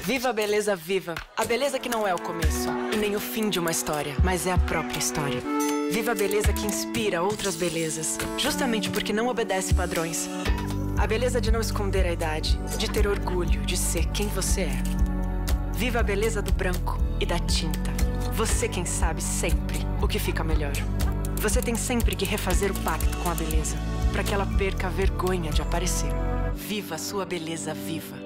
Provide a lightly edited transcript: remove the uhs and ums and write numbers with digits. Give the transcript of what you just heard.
Viva a beleza viva. A beleza que não é o começo e nem o fim de uma história, mas é a própria história. Viva a beleza que inspira outras belezas, justamente porque não obedece padrões. A beleza de não esconder a idade, de ter orgulho de ser quem você é. Viva a beleza do branco e da tinta. Você quem sabe sempre o que fica melhor. Você tem sempre que refazer o pacto com a beleza, para que ela perca a vergonha de aparecer. Viva a sua beleza viva.